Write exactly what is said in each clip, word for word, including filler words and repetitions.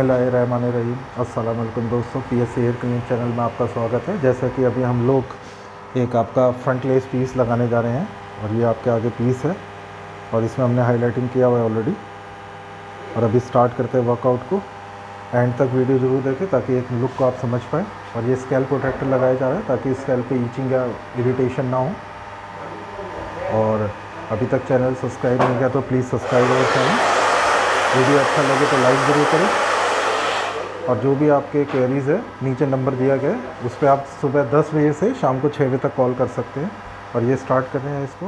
बिस्मिल्लाहिर्रहमानिर्रहीम। अस्सलाम वालेकुम दोस्तों, P S air clean channel में आपका स्वागत है। जैसा कि अभी हम लोग एक आपका फ्रंट लेस पीस लगाने जा रहे हैं और ये आपके आगे पीस है और इसमें हमने हाईलाइटिंग किया हुआ है ऑलरेडी। और अभी स्टार्ट करते हैं वर्कआउट को। एंड तक वीडियो ज़रूर देखें ताकि एक लुक को आप समझ पाएँ। और ये स्कैल्प प्रोटेक्टर लगाया जा रहा है ताकि स्कैल्प पे ईचिंग या इरिटेशन ना हो। और अभी तक चैनल सब्सक्राइब नहीं किया तो please subscribe our channel. Video अच्छा लगे तो लाइक ज़रूर करें। और जो भी आपके क्वेरीज़ है नीचे नंबर दिया गया है उस पर आप सुबह दस बजे से शाम को छः बजे तक कॉल कर सकते हैं। और ये स्टार्ट कर रहे हैं इसको।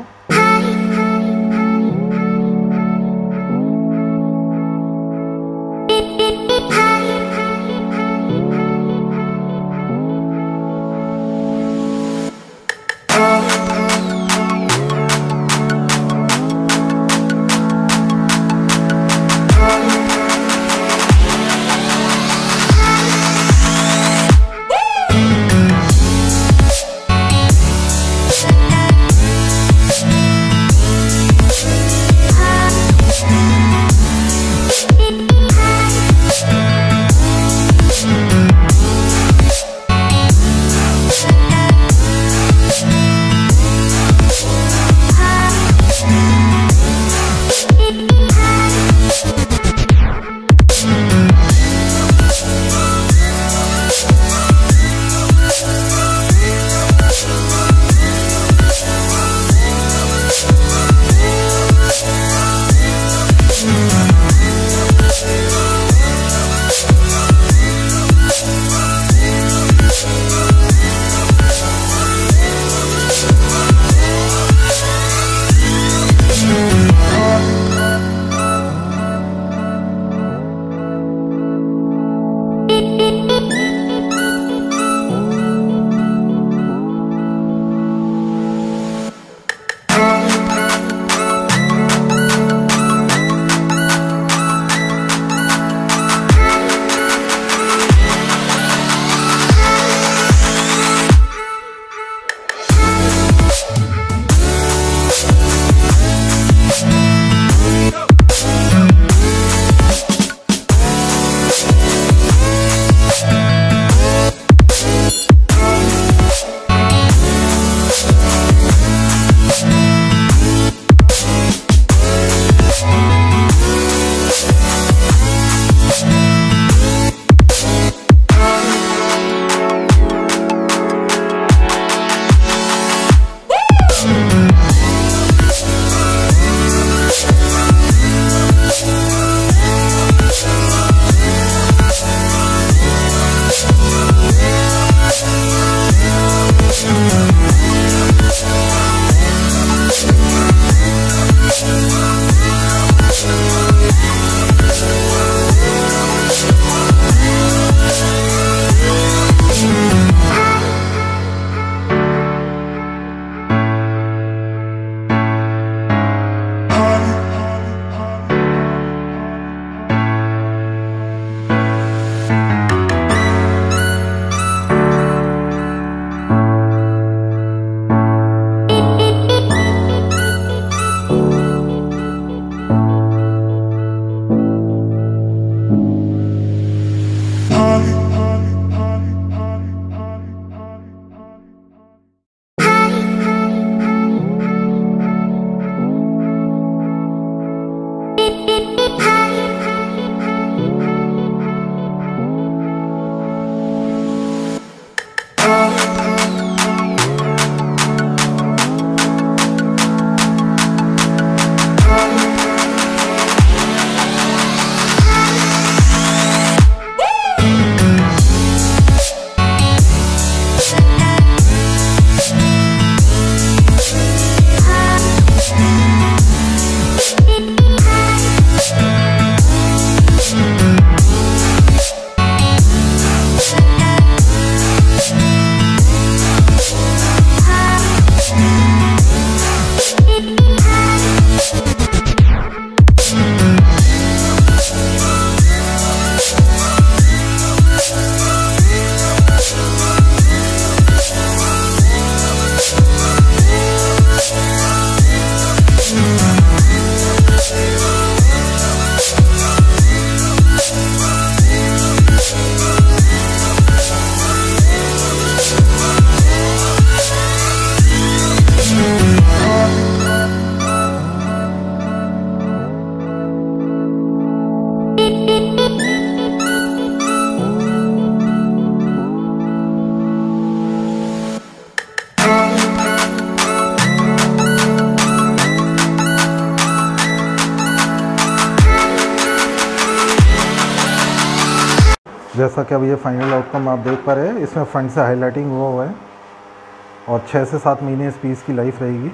जैसा कि अब ये फाइनल आउटकम आप देख पा रहे हैं, इसमें फ्रंट से हाईलाइटिंग हुआ हुआ है और छः से सात महीने इस पीस की लाइफ रहेगी।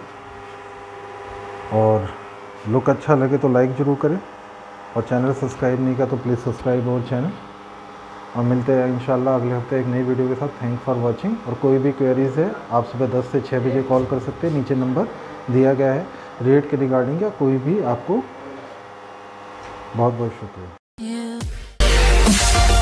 और लुक अच्छा लगे तो लाइक ज़रूर करें और चैनल सब्सक्राइब नहीं किया तो प्लीज़ सब्सक्राइब और चैनल। और मिलते हैं इंशाल्लाह अगले हफ्ते एक नई वीडियो के साथ। Thank for watching. और कोई भी क्वेरीज़ है आप सुबह दस से छः बजे कॉल कर सकते हैं, नीचे नंबर दिया गया है। रेट के रिगार्डिंग या कोई भी आपको बहुत बहुत शुक्रिया।